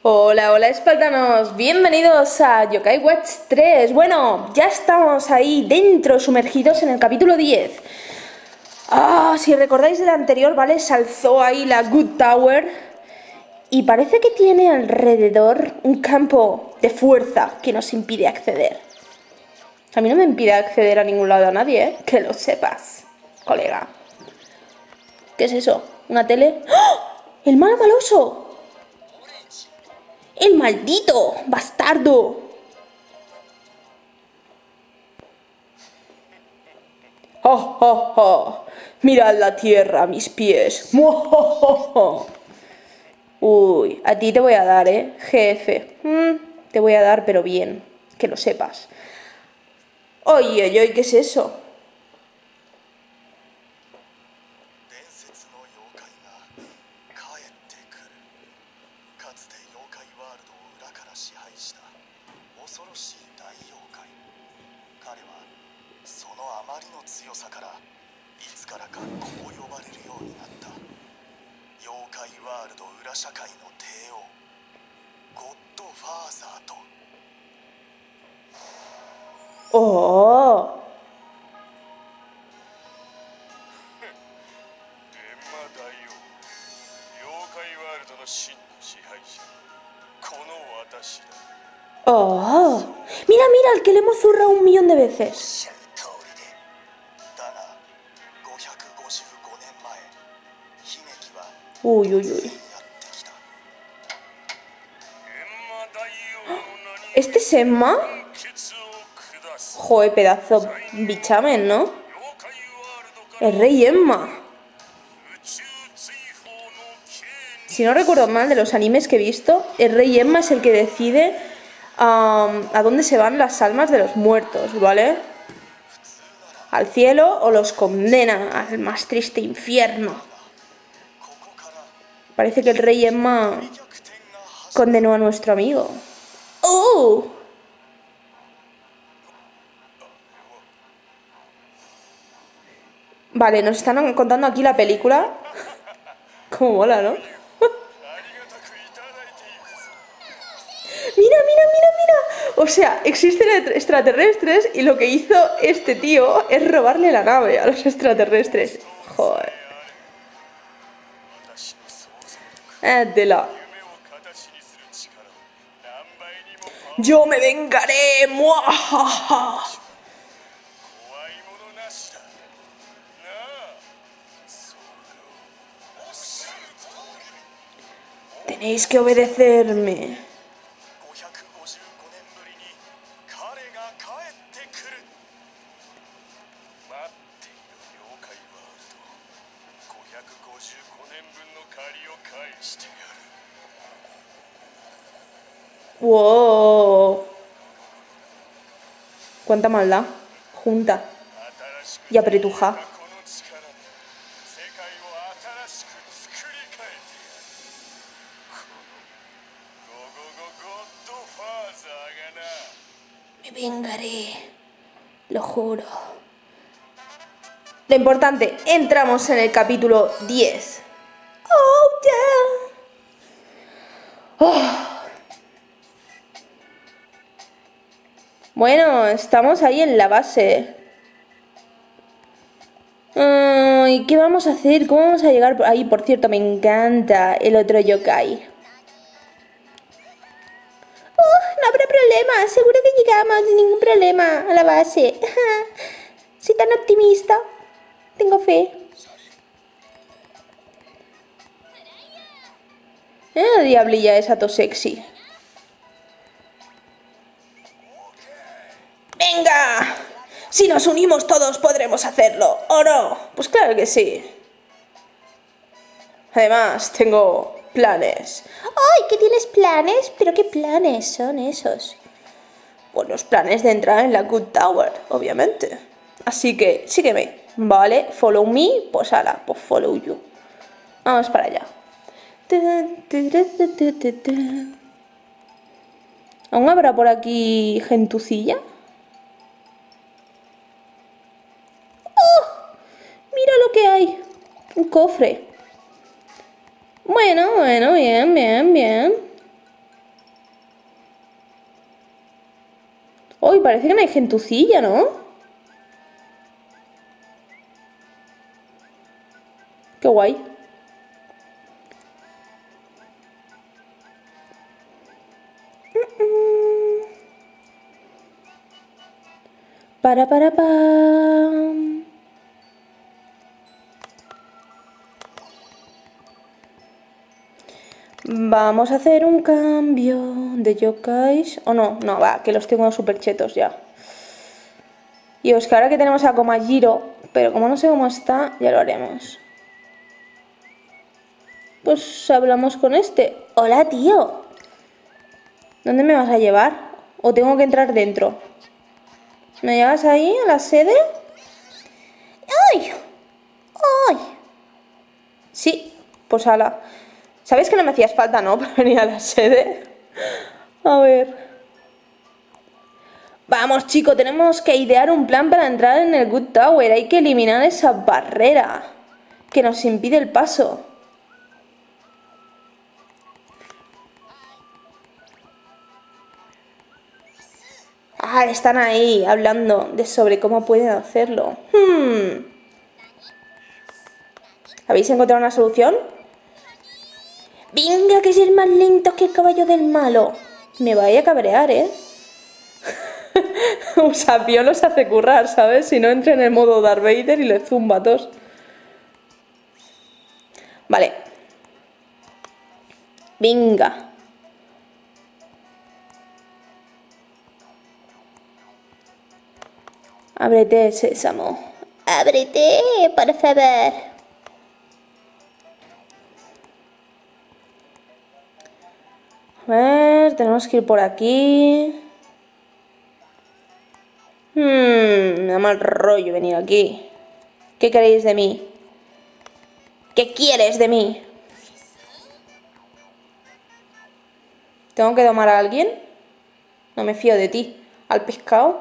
Hola, hola espartanos, bienvenidos a Yokai Watch 3. Bueno, ya estamos ahí dentro, sumergidos en el capítulo 10. Si recordáis del anterior, ¿vale? Se alzó ahí la Good Tower y parece que tiene alrededor un campo de fuerza que nos impide acceder. A mí no me impide acceder a ningún lado a nadie, ¿eh? Que lo sepas, colega. ¿Qué es eso? ¿Una tele? ¡Oh! ¡El malo maloso! ¡El maldito bastardo! ¡Oh, oh, oh! Mirad la tierra a mis pies. Uy, a ti te voy a dar, jefe. Te voy a dar, pero bien, que lo sepas. Oye, oye, ¿qué es eso? ¡Oh! ¡Oh! ¡Mira, mira! Al que le hemos zurrado 1.000.000 de veces. Uy, uy, uy. ¿Este es Emma? Joder, pedazo bichamen, ¿no? El rey Emma. Si no recuerdo mal de los animes que he visto, el rey Emma es el que decide a dónde se van las almas de los muertos, ¿vale? Al cielo o los condena al más triste infierno. Parece que el rey Emma condenó a nuestro amigo. ¡Oh! Vale, nos están contando aquí la película. Cómo mola, ¿no? Mira, mira, mira, mira. O sea, existen extraterrestres y lo que hizo este tío es robarle la nave a los extraterrestres. Joder. Tela. Yo me vengaré. ¡Muajaja! Tenéis que obedecerme. ¡Wow! Cuánta maldad junta y apretuja. Me vengaré, lo juro. Lo importante, entramos en el capítulo 10. ¡Oh, yeah! Oh. Bueno, estamos ahí en la base. ¿Y qué vamos a hacer? ¿Cómo vamos a llegar ahí? Por cierto, me encanta el otro yokai. No habrá problema, seguro que llegamos sin ningún problema a la base. Soy tan optimista. Tengo fe. Diablilla esa to sexy. ¡Venga! Si nos unimos todos podremos hacerlo, ¿o no? Pues claro que sí. Además, tengo planes. ¡Ay, que tienes planes! ¿Pero qué planes son esos? Pues los planes de entrar en la Good Tower, obviamente. Así que, sígueme, ¿vale? Follow me, pues ala, pues follow you. Vamos para allá. ¿Aún habrá por aquí gentucilla? ¡Oh! Mira lo que hay. Un cofre. Bueno, bien, bien, bien. parece que no hay gentucilla, ¿no? Qué guay. Pam. Vamos a hacer un cambio de yokais. O no, no, va, que los tengo súper chetos ya. Y es que ahora que tenemos a Komajiro, pero como no sé cómo está, ya lo haremos. Pues hablamos con este. Hola, tío. ¿Dónde me vas a llevar? ¿O tengo que entrar dentro? ¿Me llevas ahí a la sede? ¡Ay! ¡Ay! Sí, pues ala. ¿Sabes que no me hacías falta, no? Para venir a la sede. A ver. Vamos, chico, tenemos que idear un plan para entrar en el Good Tower. Hay que eliminar esa barrera que nos impide el paso. Ah, están ahí hablando sobre cómo pueden hacerlo. ¿Habéis encontrado una solución? Venga, que es el más lento que el caballo del malo. Me vaya a cabrear, ¿eh? Usapio los hace currar, ¿sabes? Si no entra en el modo Darth Vader y le zumba a todos. Vale. Venga. Ábrete, sésamo. Ábrete, por favor. A ver, tenemos que ir por aquí. Me da mal rollo venir aquí. ¿Qué queréis de mí? ¿Qué quieres de mí? ¿Tengo que domar a alguien? No me fío de ti. ¿Al pescado?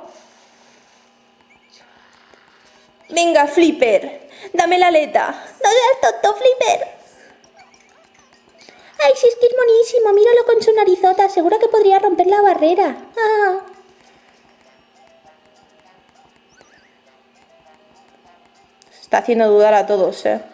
Venga, Flipper. Dame la aleta. No seas tonto, Flipper. Ay, sí, es que es monísimo. Míralo con su narizota. Seguro que podría romper la barrera. Ah. Está haciendo dudar a todos, ¿eh?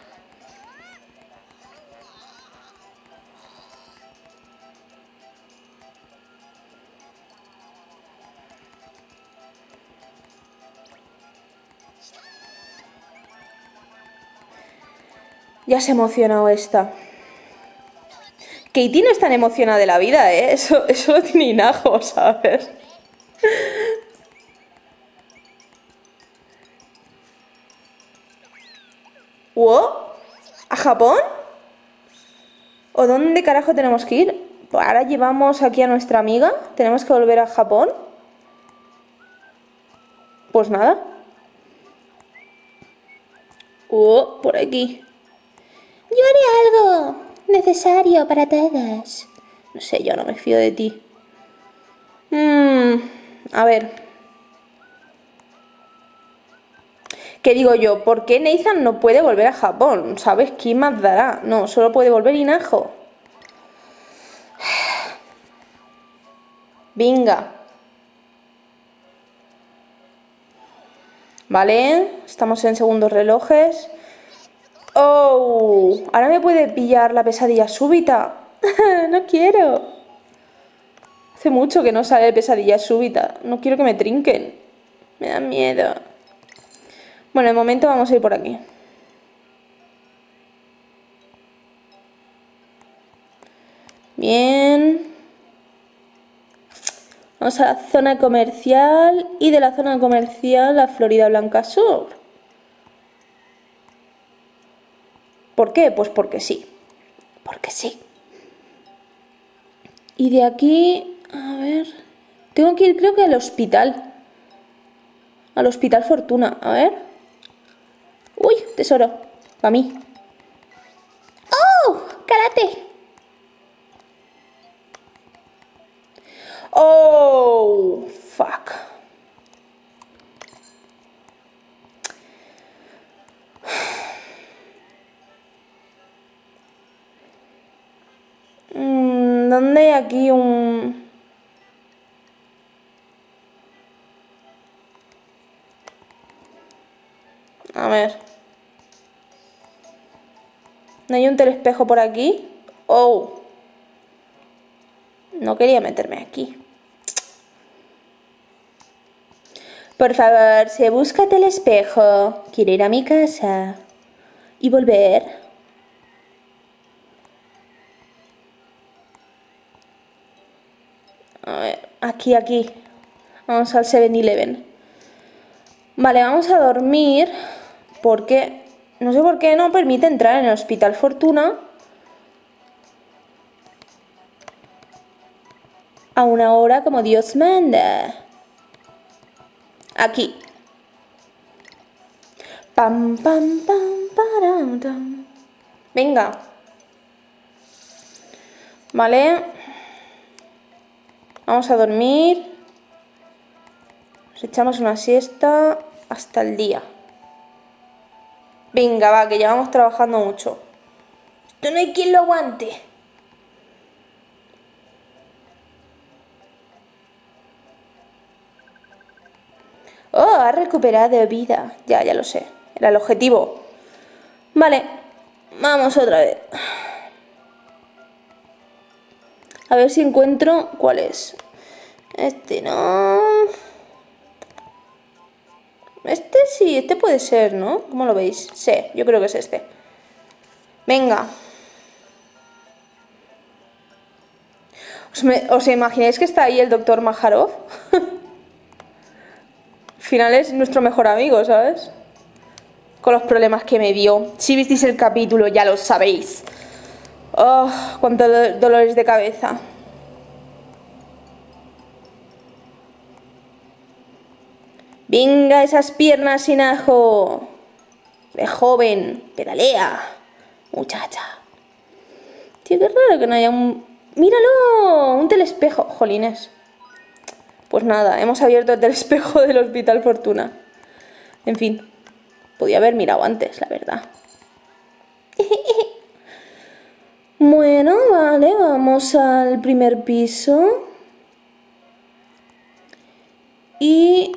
Ya se ha emocionado esta. Katie no es tan emocionada de la vida, ¿eh? Eso lo tiene Inajo, ¿sabes? ¿Wow? ¿A Japón? ¿O dónde carajo tenemos que ir? Pues ahora llevamos aquí a nuestra amiga. ¿Tenemos que volver a Japón? Pues nada. Por aquí. Yo haré algo necesario para todas. No sé, yo no me fío de ti. A ver. ¿Qué digo yo? ¿Por qué Nathan no puede volver a Japón? ¿Sabes? ¿Quién más dará? No, solo puede volver Inajo. Venga. Vale, estamos en segundos relojes. ¡Oh! Ahora me puede pillar la pesadilla súbita. No quiero. Hace mucho que no sale pesadilla súbita. No quiero que me trinquen. Me da miedo. Bueno, de momento vamos a ir por aquí. Bien. Vamos a la zona comercial y de la zona comercial a Florida Blanca Sur. ¿Por qué? Pues porque sí. Porque sí. Y de aquí, a ver... Tengo que ir creo que al hospital. Al Hospital Fortuna. A ver. Uy, tesoro. Para mí. ¡Oh! ¡Karate! ¡Oh! Fuck. ¿Dónde hay aquí un...? A ver. ¿No hay un telespejo por aquí? Oh. No quería meterme aquí. Por favor, se busca telespejo. Quiero ir a mi casa. Y volver. A ver, aquí. Vamos al 7-Eleven. Vale, vamos a dormir. Porque no sé por qué no permite entrar en el Hospital Fortuna a una hora como Dios manda. Aquí. Pam, pam, pam, param, tam. Venga. Vale. Vamos a dormir. Nos echamos una siesta hasta el día. Venga, va, que llevamos trabajando mucho. Esto no hay quien lo aguante. Oh, ha recuperado vida. Ya lo sé. Era el objetivo. Vale, vamos otra vez. A ver si encuentro cuál es. Este no. Este sí, este puede ser, ¿no? ¿Cómo lo veis? Sí, yo creo que es este. Venga. ¿Os imagináis que está ahí el doctor Majarov? Al final es nuestro mejor amigo, ¿sabes? Con los problemas que me dio. Si visteis el capítulo, ya lo sabéis. Oh, cuántos dolores de cabeza. Venga, esas piernas sin ajo. De joven, pedalea, muchacha. Tío, qué raro que no haya un... ¡Míralo! Un telespejo. Jolines. Pues nada, hemos abierto el telespejo del Hospital Fortuna. En fin, podía haber mirado antes, la verdad. Bueno, vale, vamos al primer piso. Y...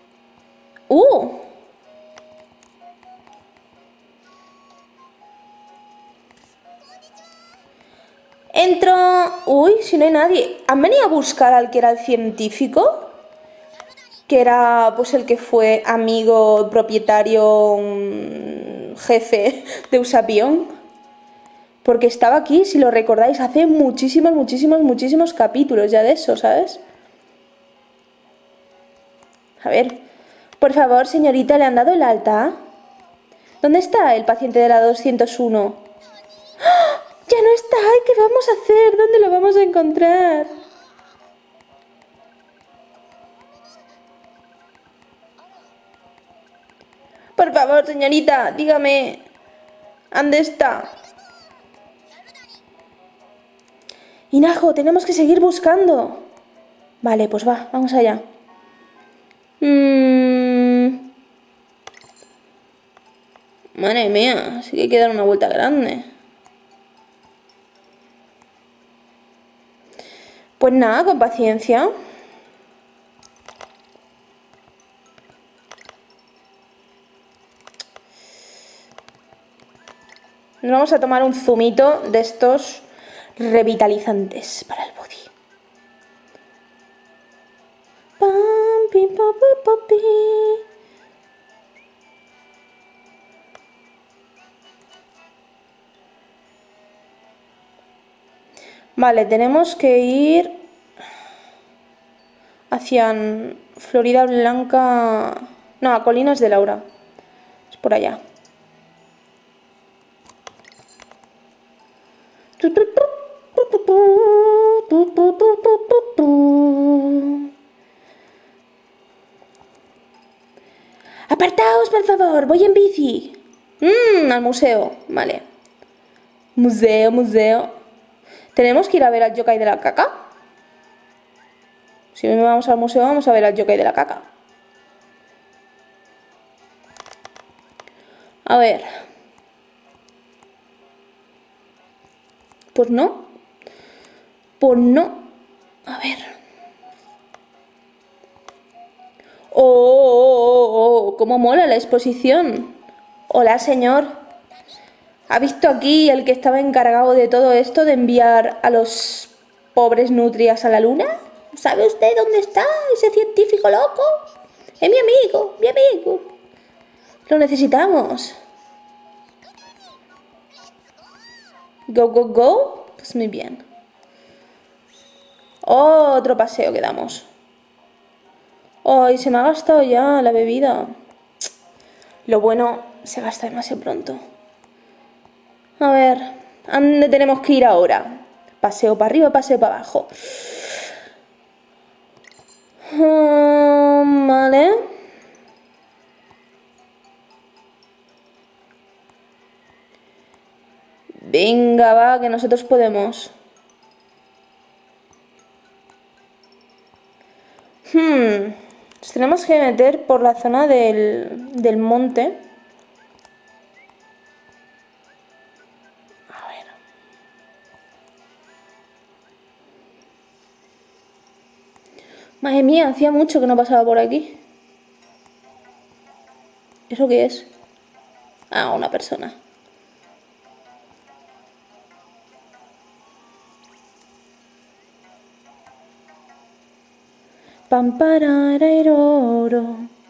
Entro... Uy, si no hay nadie. ¿Han venido a buscar al que era el científico? Que era pues el que fue amigo, propietario, jefe de Usapión. Porque estaba aquí, si lo recordáis, hace muchísimos capítulos ya de eso, ¿sabes? A ver, por favor, señorita, ¿le han dado el alta? ¿Dónde está el paciente de la 201? ¡Ah! ¡Ya no está! ¡Ay, qué vamos a hacer! ¿Dónde lo vamos a encontrar? Por favor, señorita, dígame, ¿dónde está? Hinajo, tenemos que seguir buscando. Vale, pues va, vamos allá. Madre mía, sí que hay que dar una vuelta grande. Pues nada, con paciencia. Nos vamos a tomar un zumito de estos revitalizantes para el body. Pam, pim, pam, pam, pam, pim. Vale, tenemos que ir hacia Florida Blanca... No, a Colinas de Laura. Es por allá. Apartaos, por favor, voy en bici. Al museo, vale. Museo. ¿Tenemos que ir a ver al yokai de la caca? Si vamos al museo, vamos a ver al yokai de la caca. A ver. Pues no. Pues no. A ver. ¡Oh! ¡Cómo mola la exposición! Hola, señor. ¿Ha visto aquí el que estaba encargado de todo esto, de enviar a los pobres nutrias a la luna? ¿Sabe usted dónde está ese científico loco? Es mi amigo, mi amigo. Lo necesitamos. Go, go, go. Pues muy bien. Otro paseo que damos. Ay, se me ha gastado ya la bebida. Lo bueno se gasta demasiado pronto. A ver, ¿a dónde tenemos que ir ahora? Paseo para arriba, paseo para abajo. Vale. Venga, va, que nosotros podemos. Nos tenemos que meter por la zona del monte. A ver. Madre mía, hacía mucho que no pasaba por aquí. ¿Eso qué es? Ah, una persona. Pam, parararoro.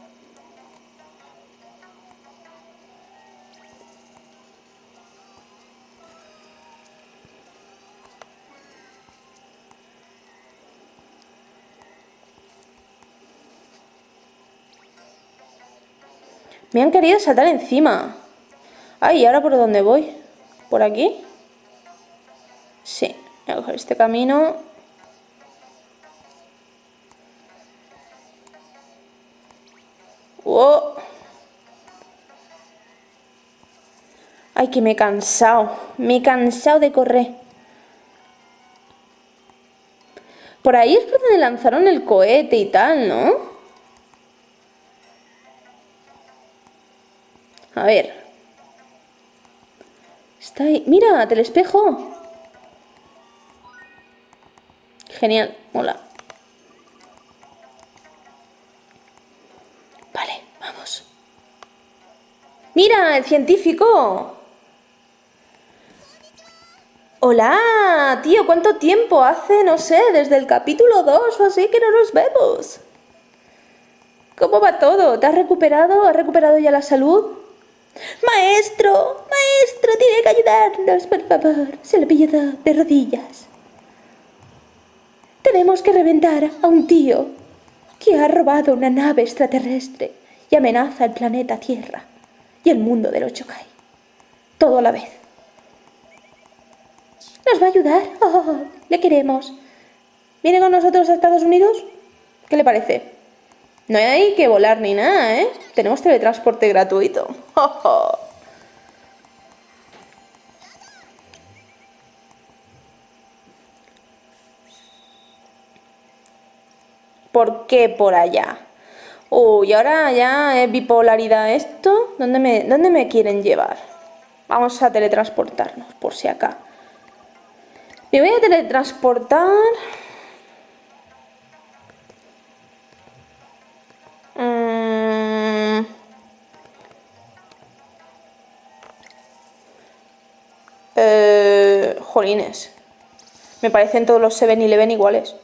Me han querido saltar encima. Ay, ¿y ahora por dónde voy? ¿Por aquí? Sí, voy a coger este camino. ¡Oh! Ay, que me he cansado. Me he cansado de correr. Por ahí es por donde lanzaron el cohete y tal, ¿no? A ver. Está ahí. ¡Mira! ¡Telespejo! Genial. Mola. Vale, vamos. ¡Mira! ¡El científico! Hola, tío, ¿cuánto tiempo hace? No sé, desde el capítulo 2 o así que no nos vemos. ¿Cómo va todo? ¿Te has recuperado? ¿Has recuperado ya la salud? Maestro, maestro, tiene que ayudarnos, por favor. Se lo pido de rodillas. Tenemos que reventar a un tío que ha robado una nave extraterrestre y amenaza el planeta Tierra y el mundo de los yokai. Todo a la vez. ¿Nos va a ayudar? Oh, le queremos. ¿Viene con nosotros a Estados Unidos? ¿Qué le parece? No hay que volar ni nada, ¿eh? Tenemos teletransporte gratuito. Oh, oh. ¿Por qué por allá? Uy, ahora ya es bipolaridad esto. ¿Dónde me quieren llevar? Vamos a teletransportarnos, por si acá. Me voy a teletransportar. Jolines. Me parecen todos los 7-Eleven iguales.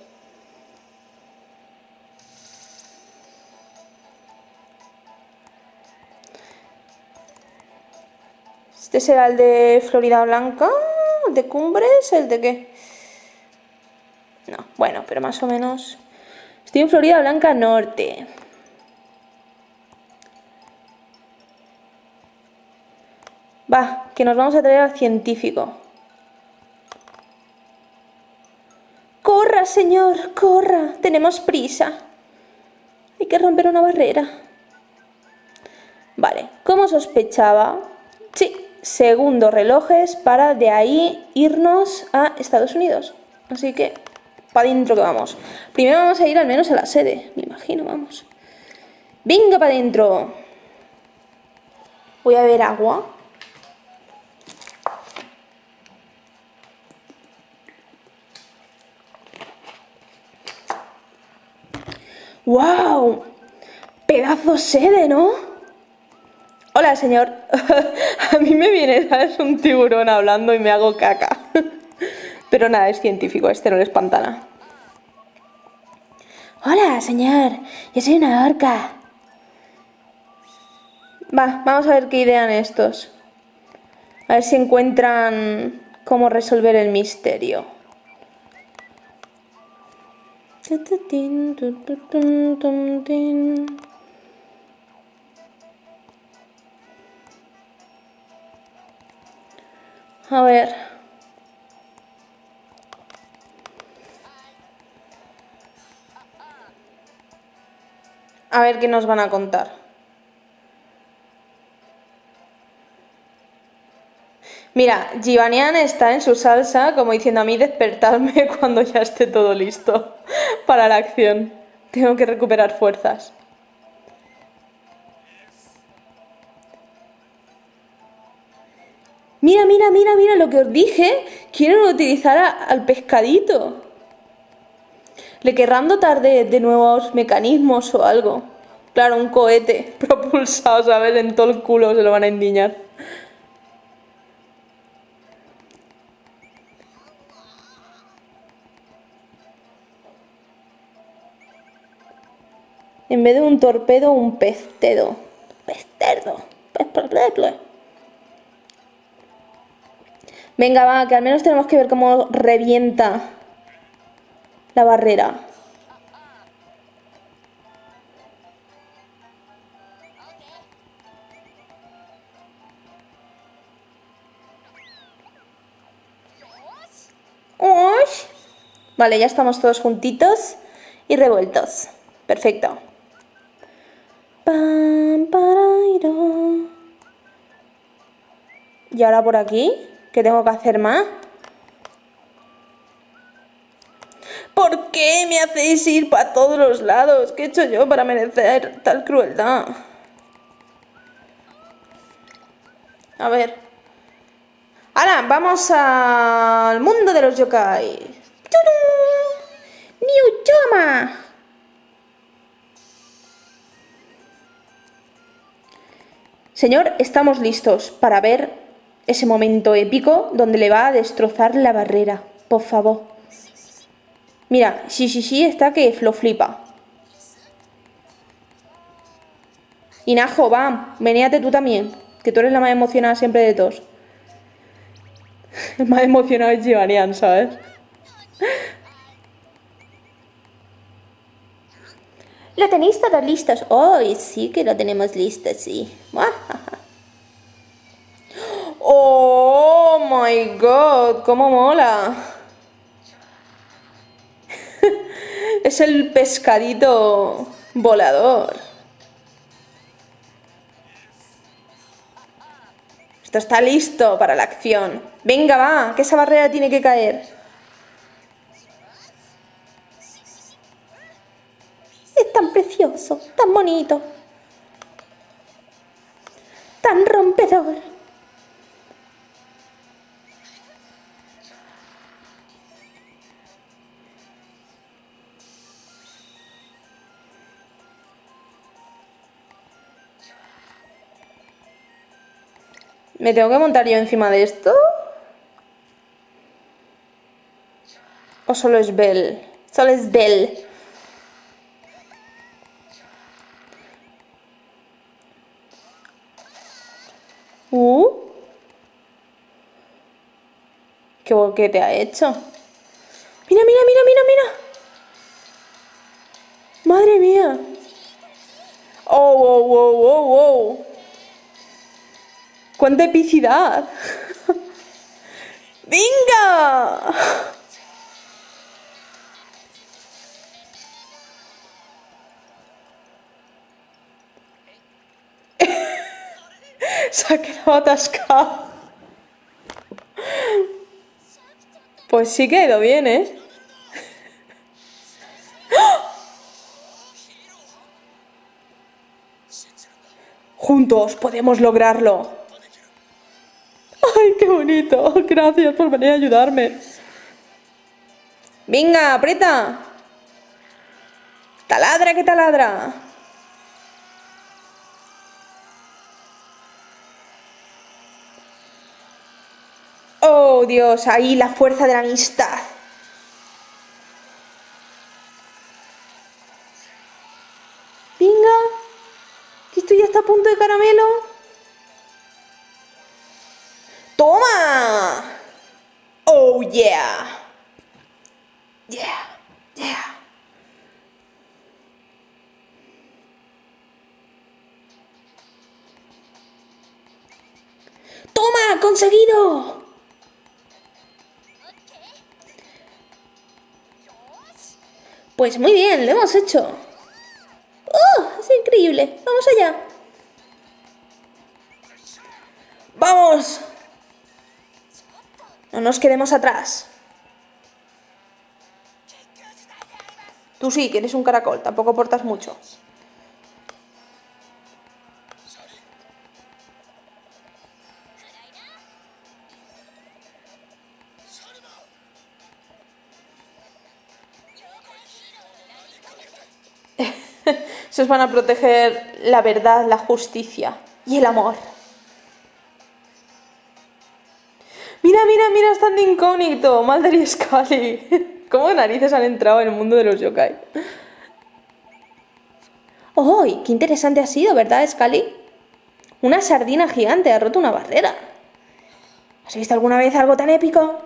Este será el de Florida Blanca, el de Cumbres, ¿el de qué? No, bueno, pero más o menos. Estoy en Florida Blanca Norte. Va, que nos vamos a traer al científico. ¡Corra, señor! ¡Corra! Tenemos prisa. Hay que romper una barrera. Vale, como sospechaba, sí, segundos relojes para de ahí irnos a Estados Unidos. Así que, para adentro que vamos. Primero vamos a ir al menos a la sede, me imagino, vamos. ¡Venga para adentro! Voy a beber agua. ¡Wow! ¡Pedazo sede!, ¿no? Hola, Hola, señor. A mí me viene, ¿sabes? Un tiburón hablando y me hago caca. Pero nada, es científico, este no le espanta nada. Hola, señor. Yo soy una orca. Va, vamos a ver qué idean estos. A ver si encuentran cómo resolver el misterio. A ver. A ver qué nos van a contar. Mira, Givanian está en su salsa como diciendo a mí despertarme cuando ya esté todo listo para la acción. Tengo que recuperar fuerzas. Mira, mira, mira, mira lo que os dije. Quieren utilizar al pescadito. Le querrán dotar de nuevos mecanismos o algo. Claro, un cohete propulsado, ¿sabes? En todo el culo se lo van a endiñar. En vez de un torpedo, un pez tedo. Pez cerdo. Pez pleple. Venga, va, que al menos tenemos que ver cómo revienta la barrera. ¡Ush! Vale, ya estamos todos juntitos y revueltos. Perfecto. Pam, parairo. Y ahora por aquí, ¿qué tengo que hacer más? ¿Por qué me hacéis ir para todos los lados? ¿Qué he hecho yo para merecer tal crueldad? A ver. Ahora, vamos al mundo de los yokai. ¡Niuchoma! Señor, estamos listos para ver ese momento épico donde le va a destrozar la barrera. Por favor. Mira, sí, está que lo flipa. Y Najo, va, veníate tú también, que tú eres la más emocionada siempre de todos. El más emocionado es Givanian, ¿sabes? ¿Lo tenéis todos listos? Oh, sí que lo tenemos listo, sí. Oh my god, cómo mola. Es el pescadito volador. Esto está listo para la acción. Venga, va, que esa barrera tiene que caer. Es tan precioso, tan bonito, tan rompedor. ¿Me tengo que montar yo encima de esto? ¿O solo es Belle? Solo es Belle. ¿Qué boquete ha hecho? Mira, mira, mira, mira, mira. Madre mía. Oh, wow, wow, wow, wow. ¡Cuánta epicidad! ¡Venga! Se ha quedado atascado. Pues sí que ha ido bien, ¿eh? Juntos podemos lograrlo. ¡Ay, qué bonito! Gracias por venir a ayudarme. Venga, aprieta. Taladra que taladra. Oh, Dios, ahí la fuerza de la amistad. Venga, que esto ya está a punto de caramelo. ¡Toma! Oh, yeah. Yeah, yeah. ¡Toma! ¡Conseguido! Pues muy bien, lo hemos hecho. ¡Oh! Es increíble. Vamos allá. ¡Vamos! No nos quedemos atrás. Tú sí, que eres un caracol, tampoco aportas mucho. Se os van a proteger la verdad, la justicia y el amor. Mira, mira, mira, están de incógnito, Mulder y Scully. ¿Cómo narices han entrado en el mundo de los yokai? ¡Oh! ¡Qué interesante ha sido!, ¿verdad, Scully? Una sardina gigante ha roto una barrera. ¿Has visto alguna vez algo tan épico?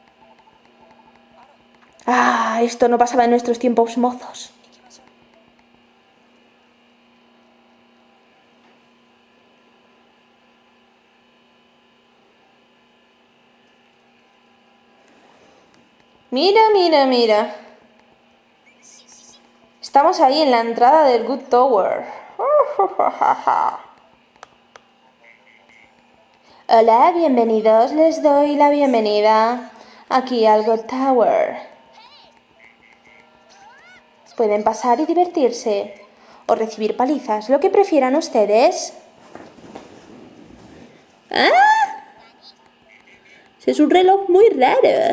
Ah, esto no pasaba en nuestros tiempos mozos. Mira, mira, mira. Estamos ahí en la entrada del Good Tower. Hola, bienvenidos. Les doy la bienvenida aquí al Good Tower. Pueden pasar y divertirse o recibir palizas, lo que prefieran ustedes. ¡Ah! Es un reloj muy raro.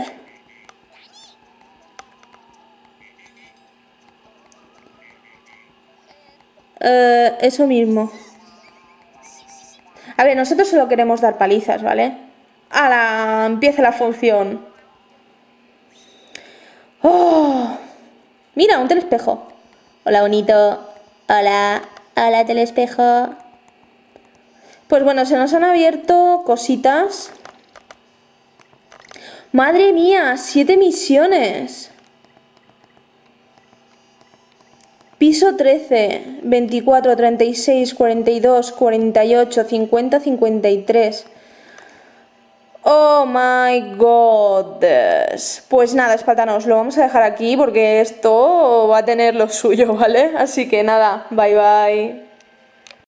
Eso mismo. A ver, nosotros solo queremos dar palizas, ¿vale? ¡Hala! Empieza la función. ¡Oh! Mira, un telespejo. Hola, bonito. Hola. Hola, telespejo. Pues bueno, se nos han abierto cositas. ¡Madre mía! 7 misiones. Piso 13, 24, 36, 42, 48, 50, 53. Oh my god. Pues nada, espátanos, lo vamos a dejar aquí porque esto va a tener lo suyo, ¿vale? Así que nada, bye bye.